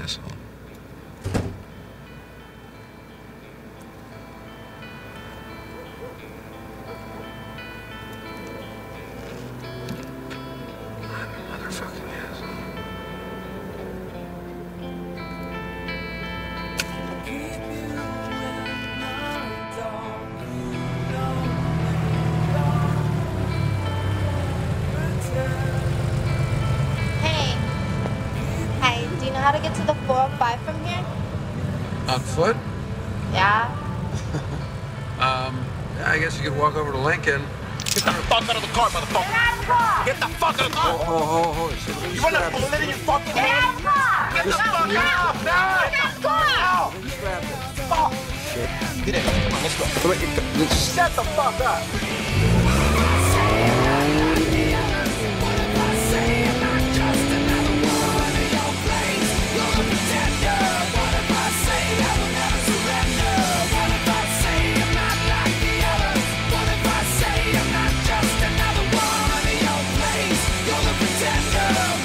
asshole. I'm a motherfucking asshole. Hey. Hi, do you know how to get to the 405 from here? On foot? Yeah. I guess you could walk over to Lincoln. Get the fuck out of the car, motherfucker! Get out of the car! Get the fuck out of the car! Oh, You want a bullet in your fucking Get head? out of the car! Get the fuck out! Now! Get out of the car! Fuck! Shit. Get in. Come on, let's go. Shut the fuck up! You're the pretender.